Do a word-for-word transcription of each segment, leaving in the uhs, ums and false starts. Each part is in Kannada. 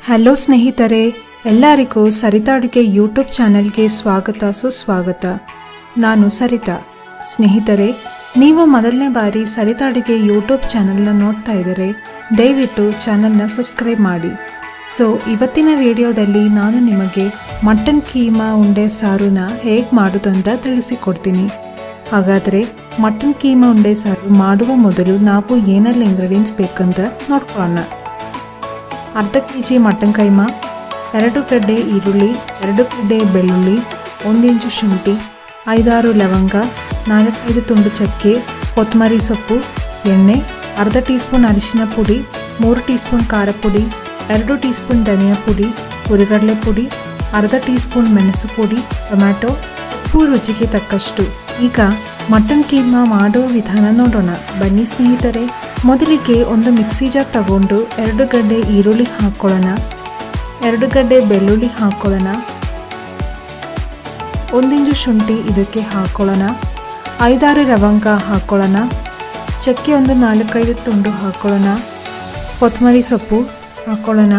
ಹಲೋ ಸ್ನೇಹಿತರೆ, ಎಲ್ಲರಿಗೂ ಸರಿತಾ ಅಡುಗೆ ಯೂಟ್ಯೂಬ್ ಚಾನೆಲ್ಗೆ ಸ್ವಾಗತ ಸುಸ್ವಾಗತ. ನಾನು ಸರಿತಾ. ಸ್ನೇಹಿತರೆ, ನೀವು ಮೊದಲನೇ ಬಾರಿ ಸರಿತಾ ಅಡುಗೆ ಯೂಟ್ಯೂಬ್ ಚಾನೆಲ್ನ ನೋಡ್ತಾ ಇದ್ದರೆ ದಯವಿಟ್ಟು ಚಾನೆಲ್ನ ಸಬ್ಸ್ಕ್ರೈಬ್ ಮಾಡಿ. ಸೊ ಇವತ್ತಿನ ವಿಡಿಯೋದಲ್ಲಿ ನಾನು ನಿಮಗೆ ಮಟನ್ ಕೀಮಾ ಉಂಡೆ ಸಾರುನ ಹೇಗೆ ಮಾಡೋದು ಅಂತ ತಿಳಿಸಿಕೊಡ್ತೀನಿ. ಹಾಗಾದರೆ ಮಟನ್ ಕೀಮಾ ಉಂಡೆ ಸಾರು ಮಾಡುವ ಮೊದಲು ನಾವು ಏನೆಲ್ಲ ಇಂಗ್ರೀಡಿಯೆಂಟ್ಸ್ ಬೇಕಂತ ನೋಡ್ಕೊಳ್ಳೋಣ. ಅರ್ಧ ಕೆ ಜಿ ಮಟನ್ ಕೈಮಾ, ಎರಡು ಗಡ್ಡೆ ಈರುಳ್ಳಿ, ಎರಡು ಗಡ್ಡೆ ಬೆಳ್ಳುಳ್ಳಿ, ಒಂದು ಇಂಚು ಶುಂಠಿ, ಐದಾರು ಲವಂಗ, ನಾಲ್ಕೈದು ತುಂಡು ಚಕ್ಕೆ, ಕೊತ್ತಂಬರಿ ಸೊಪ್ಪು, ಎಣ್ಣೆ, ಅರ್ಧ ಟೀ ಸ್ಪೂನ್ ಅರಿಶಿನ ಪುಡಿ, ಮೂರು ಟೀ ಸ್ಪೂನ್ ಖಾರ ಪುಡಿ, ಎರಡು ಟೀ ಸ್ಪೂನ್ ಧನಿಯಾ ಪುಡಿ, ಹುರಿಗಡಲೆ ಪುಡಿ, ಅರ್ಧ ಟೀ ಸ್ಪೂನ್ ಮೆಣಸು ಪುಡಿ, ಟೊಮ್ಯಾಟೊ, ಉಪ್ಪು ರುಚಿಗೆ ತಕ್ಕಷ್ಟು. ಈಗ ಮಟನ್ ಕೀಮಾ ಮಾಡುವ ವಿಧಾನ ನೋಡೋಣ ಬನ್ನಿ ಸ್ನೇಹಿತರೆ. ಮೊದಲಿಗೆ ಒಂದು ಮಿಕ್ಸಿ ಜಾರ್ ತಗೊಂಡು ಎರಡು ಗಡ್ಡೆ ಈರುಳ್ಳಿ ಹಾಕ್ಕೊಳ್ಳೋಣ, ಎರಡು ಗಡ್ಡೆ ಬೆಳ್ಳುಳ್ಳಿ ಹಾಕ್ಕೊಳ್ಳೋಣ, ಒಂದಿಂಚು ಶುಂಠಿ ಇದಕ್ಕೆ ಹಾಕ್ಕೊಳ್ಳೋಣ, ಐದಾರು ಲವಂಗ ಹಾಕ್ಕೊಳ್ಳೋಣ, ಚಕ್ಕೆ ಒಂದು ನಾಲ್ಕೈದು ತುಂಡು ಹಾಕ್ಕೊಳ್ಳೋಣ, ಕೊತ್ತಂಬರಿ ಸೊಪ್ಪು ಹಾಕ್ಕೊಳ್ಳೋಣ,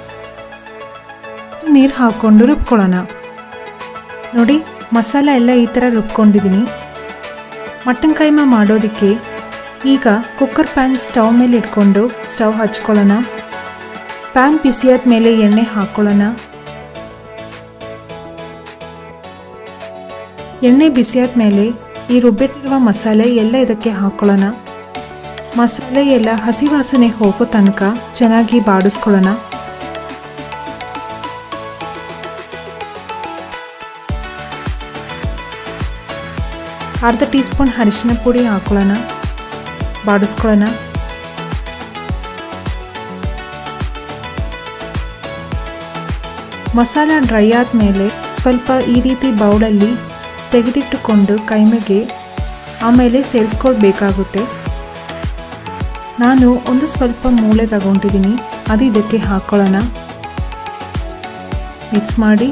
ನೀರು ಹಾಕ್ಕೊಂಡು ರುಬ್ಕೊಳ್ಳೋಣ. ನೋಡಿ, ಮಸಾಲೆ ಎಲ್ಲ ಈ ಥರ ರುಬ್ಕೊಂಡಿದ್ದೀನಿ. ಮಟನ್ ಕೈಮಾ ಮಾಡೋದಕ್ಕೆ ಈಗ ಕುಕ್ಕರ್ ಪ್ಯಾನ್ ಸ್ಟವ್ ಮೇಲೆ ಇಟ್ಕೊಂಡು ಸ್ಟವ್ ಹಚ್ಕೊಳ್ಳೋಣ. ಪ್ಯಾನ್ ಬಿಸಿಯಾದ ಮೇಲೆ ಎಣ್ಣೆ ಹಾಕ್ಕೊಳ್ಳೋಣ. ಎಣ್ಣೆ ಬಿಸಿಯಾದ ಮೇಲೆ ಈ ರುಬ್ಬಿಟ್ಟಿರುವ ಮಸಾಲೆ ಎಲ್ಲ ಇದಕ್ಕೆ ಹಾಕ್ಕೊಳ್ಳೋಣ. ಮಸಾಲೆ ಎಲ್ಲ ಹಸಿ ವಾಸನೆ ಹೋಗೋ ತನಕ ಚೆನ್ನಾಗಿ ಬಾಡಿಸ್ಕೊಳ್ಳೋಣ. ಅರ್ಧ ಟೀ ಸ್ಪೂನ್ ಅರಿಶಿನ ಪುಡಿ ಹಾಕ್ಕೊಳ್ಳೋಣ, ಬಾಡಿಸ್ಕೊಳ್ಳೋಣ. ಮಸಾಲ ಡ್ರೈ ಆದಮೇಲೆ ಸ್ವಲ್ಪ ಈ ರೀತಿ ಬೌಲಲ್ಲಿ ತೆಗೆದಿಟ್ಟುಕೊಂಡು ಕೈಮೆಗೆ ಆಮೇಲೆ ಸೇರಿಸ್ಕೊಳ್ಬೇಕಾಗುತ್ತೆ. ನಾನು ಒಂದು ಸ್ವಲ್ಪ ಮೂಳೆ ತಗೊಂಡಿದ್ದೀನಿ, ಅದು ಇದಕ್ಕೆ ಹಾಕ್ಕೊಳ್ಳೋಣ. ಮಿಕ್ಸ್ ಮಾಡಿ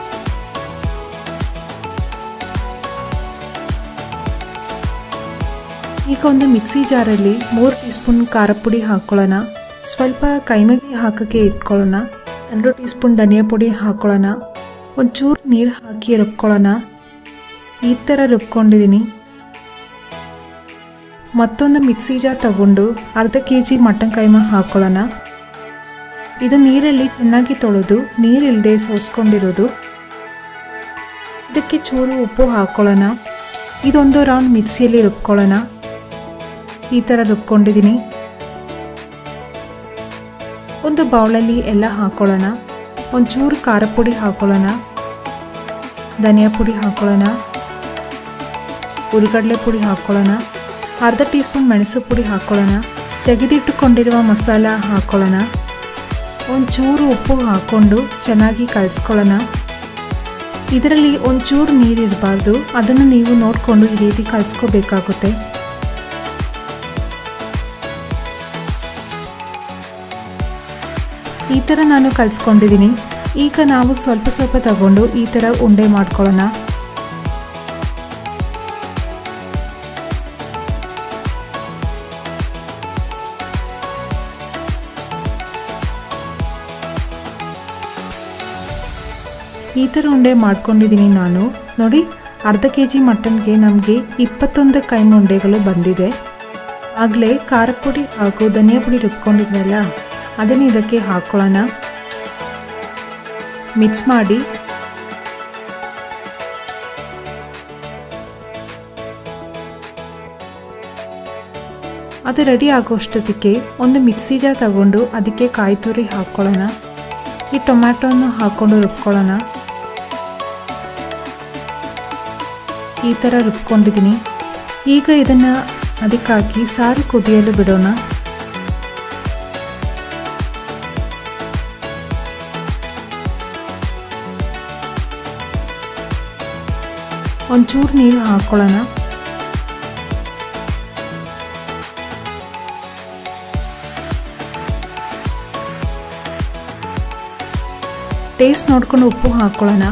ಈಗ ಒಂದು ಮಿಕ್ಸಿ ಜಾರಲ್ಲಿ ಮೂರು ಟೀ ಸ್ಪೂನ್ ಖಾರ ಪುಡಿ ಹಾಕ್ಕೊಳ್ಳೋಣ. ಸ್ವಲ್ಪ ಕೈಮೆಗೆ ಹಾಕೋಕ್ಕೆ ಇಟ್ಕೊಳ್ಳೋಣ. ಎರಡು ಟೀ ಸ್ಪೂನ್ ಧನಿಯಾ ಪುಡಿ ಹಾಕ್ಕೊಳ್ಳೋಣ. ಒಂಚೂರು ನೀರು ಹಾಕಿ ರುಬ್ಕೊಳ್ಳೋಣ. ಈ ಥರ ರುಬ್ಕೊಂಡಿದ್ದೀನಿ. ಮತ್ತೊಂದು ಮಿಕ್ಸಿ ಜಾರ್ ತಗೊಂಡು ಅರ್ಧ ಕೆ ಜಿ ಮಟನ್ ಕೈಮಾ ಹಾಕ್ಕೊಳ್ಳೋಣ. ಇದು ನೀರಲ್ಲಿ ಚೆನ್ನಾಗಿ ತೊಳೆದು ನೀರಿಲ್ಲದೆ ಸೋಸ್ಕೊಂಡಿರೋದು. ಇದಕ್ಕೆ ಚೂರು ಉಪ್ಪು ಹಾಕ್ಕೊಳ್ಳೋಣ. ಇದೊಂದು ರೌಂಡ್ ಮಿಕ್ಸಿಯಲ್ಲಿ ರುಬ್ಕೊಳ್ಳೋಣ. ಈ ಥರ ರುಬ್ಕೊಂಡಿದ್ದೀನಿ. ಒಂದು ಬೌಲಲ್ಲಿ ಎಲ್ಲ ಹಾಕ್ಕೊಳ್ಳೋಣ. ಒಂಚೂರು ಖಾರ ಪುಡಿ ಹಾಕ್ಕೊಳ್ಳೋಣ, ಧನಿಯಾ ಪುಡಿ ಹಾಕ್ಕೊಳ್ಳೋಣ, ಹುರಿಗಡಲೆ ಪುಡಿ ಹಾಕ್ಕೊಳ್ಳೋಣ, ಅರ್ಧ ಟೀ ಸ್ಪೂನ್ ಮೆಣಸು ಪುಡಿ ಹಾಕ್ಕೊಳ್ಳೋಣ, ತೆಗೆದಿಟ್ಟುಕೊಂಡಿರುವ ಮಸಾಲ ಹಾಕ್ಕೊಳ್ಳೋಣ, ಒಂಚೂರು ಉಪ್ಪು ಹಾಕ್ಕೊಂಡು ಚೆನ್ನಾಗಿ ಕಲಿಸ್ಕೊಳ್ಳೋಣ. ಇದರಲ್ಲಿ ಒಂಚೂರು ನೀರಿರಬಾರ್ದು, ಅದನ್ನು ನೀವು ನೋಡಿಕೊಂಡು ಈ ರೀತಿ ಕಲಿಸ್ಕೋಬೇಕಾಗುತ್ತೆ. ಈ ಥರ ನಾನು ಕಲಿಸ್ಕೊಂಡಿದ್ದೀನಿ. ಈಗ ನಾವು ಸ್ವಲ್ಪ ಸ್ವಲ್ಪ ತಗೊಂಡು ಈ ಥರ ಉಂಡೆ ಮಾಡ್ಕೊಳ್ಳೋಣ. ಈ ಥರ ಉಂಡೆ ಮಾಡ್ಕೊಂಡಿದ್ದೀನಿ ನಾನು. ನೋಡಿ, ಅರ್ಧ ಕೆ ಜಿ ಮಟನ್ಗೆ ನಮಗೆ ಇಪ್ಪತ್ತೊಂದು ಕೈಮಾ ಉಂಡೆಗಳು ಬಂದಿದೆ. ಆಗಲೇ ಖಾರ ಪುಡಿ ಹಾಗೂ ಧನಿಯಾ ಪುಡಿ ರುಬ್ಕೊಂಡಿದ್ವಲ್ಲ, ಅದನ್ನು ಇದಕ್ಕೆ ಹಾಕ್ಕೊಳ್ಳೋಣ. ಮಿಕ್ಸ್ ಮಾಡಿ ಅದು ರೆಡಿ ಆಗೋಷ್ಟೊತ್ತಿಗೆ ಒಂದು ಮಿಕ್ಸಿ ಜಾರ್ ತಗೊಂಡು ಅದಕ್ಕೆ ಕಾಯಿ ತುರಿ ಹಾಕ್ಕೊಳ್ಳೋಣ. ಈ ಟೊಮ್ಯಾಟೊನ್ನು ಹಾಕ್ಕೊಂಡು ರುಬ್ಕೊಳ್ಳೋಣ. ಈ ಥರ ರುಬ್ಕೊಂಡಿದ್ದೀನಿ. ಈಗ ಇದನ್ನು ಅದಕ್ಕೆ ಹಾಕಿ ಸಾರು ಕುದಿಯಲು ಬಿಡೋಣ. ಒಂಚೂರು ನೀರು ಹಾಕ್ಕೊಳ್ಳೋಣ. ಟೇಸ್ಟ್ ನೋಡ್ಕೊಂಡು ಉಪ್ಪು ಹಾಕ್ಕೊಳ್ಳೋಣ.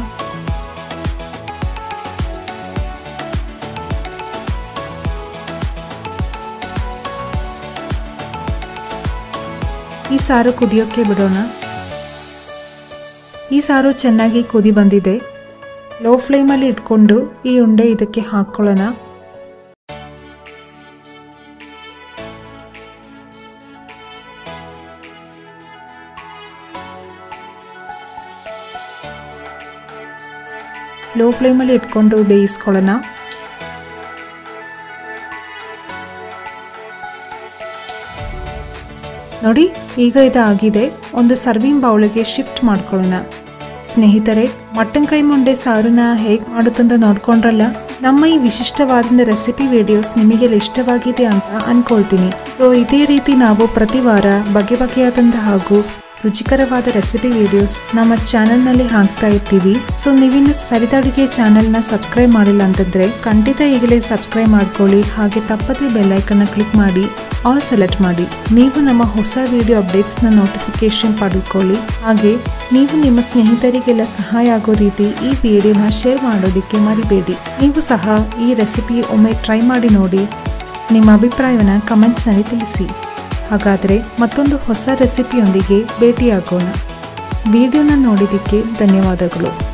ಈ ಸಾರು ಕುದಿಯೋಕ್ಕೆ ಬಿಡೋಣ. ಈ ಸಾರು ಚೆನ್ನಾಗಿ ಕುದಿ ಬಂದಿದೆ. ಲೋ ಫ್ಲೇಮಲ್ಲಿ ಇಟ್ಕೊಂಡು ಈ ಉಂಡೆ ಇದಕ್ಕೆ ಹಾಕ್ಕೊಳ್ಳೋಣ. ಲೋ ಫ್ಲೇಮಲ್ಲಿ ಇಟ್ಕೊಂಡು ಬೇಯಿಸ್ಕೊಳ್ಳೋಣ. ನೋಡಿ, ಈಗ ಇದು ಆಗಿದೆ. ಒಂದು ಸರ್ವಿಂಗ್ ಬೌಲ್ಗೆ ಶಿಫ್ಟ್ ಮಾಡ್ಕೊಳ್ಳೋಣ. ಸ್ನೇಹಿತರೆ, ಮಟನ್ ಕೈ ಮುಂಡೆ ಸಾರನ್ನ ಹೇಗೆ ಮಾಡುತ್ತಂತ ನೋಡ್ಕೊಂಡ್ರಲ್ಲ. ನಮ್ಮ ಈ ವಿಶಿಷ್ಟವಾದ ರೆಸಿಪಿ ವಿಡಿಯೋಸ್ ನಿಮಗೆ ಇಷ್ಟವಾಗಿದೆ ಅಂತ ಅನ್ಕೊಳ್ತೀನಿ. ಸೊ ಇದೇ ರೀತಿ ನಾವು ಪ್ರತಿ ವಾರ ಬಗೆ ಬಗೆಯಾದಂತಹ ಹಾಗೂ ರುಚಿಕರವಾದ ರೆಸಿಪಿ ವಿಡಿಯೋಸ್ ನಮ್ಮ ಚಾನೆಲ್ನಲ್ಲಿ ಹಾಕ್ತಾ ಇರ್ತೀವಿ. ಸೊ ನೀವಿನ್ನು ಸರಿತಾ ಅಡುಗೆ ಚಾನೆಲ್ನ ಸಬ್ಸ್ಕ್ರೈಬ್ ಮಾಡಿಲ್ಲ ಅಂತಂದ್ರೆ ಖಂಡಿತ ಈಗಲೇ ಸಬ್ಸ್ಕ್ರೈಬ್ ಮಾಡ್ಕೊಳ್ಳಿ. ಹಾಗೆ ತಪ್ಪದೇ ಬೆಲ್ ಐಕನ್ನ ಕ್ಲಿಕ್ ಮಾಡಿ ಆಲ್ ಸೆಲೆಕ್ಟ್ ಮಾಡಿ. ನೀವು ನಮ್ಮ ಹೊಸ ವಿಡಿಯೋ ಅಪ್ಡೇಟ್ಸ್ನ ನೋಟಿಫಿಕೇಶನ್ ಪಡ್ಕೊಳ್ಳಿ. ಹಾಗೆ ನೀವು ನಿಮ್ಮ ಸ್ನೇಹಿತರಿಗೆಲ್ಲ ಸಹಾಯ ಆಗೋ ರೀತಿ ಈ ವಿಡಿಯೋನ ಶೇರ್ ಮಾಡೋದಕ್ಕೆ ಮರಿಬೇಡಿ. ನೀವು ಸಹ ಈ ರೆಸಿಪಿ ಒಮ್ಮೆ ಟ್ರೈ ಮಾಡಿ ನೋಡಿ. ನಿಮ್ಮ ಅಭಿಪ್ರಾಯವನ್ನು ಕಮೆಂಟ್ಸ್ನಲ್ಲಿ ತಿಳಿಸಿ. ಹಾಗಾದರೆ ಮತ್ತೊಂದು ಹೊಸ ರೆಸಿಪಿಯೊಂದಿಗೆ ಭೇಟಿಯಾಗೋಣ. ವಿಡಿಯೋನ ನೋಡಿದ್ದಕ್ಕೆ ಧನ್ಯವಾದಗಳು.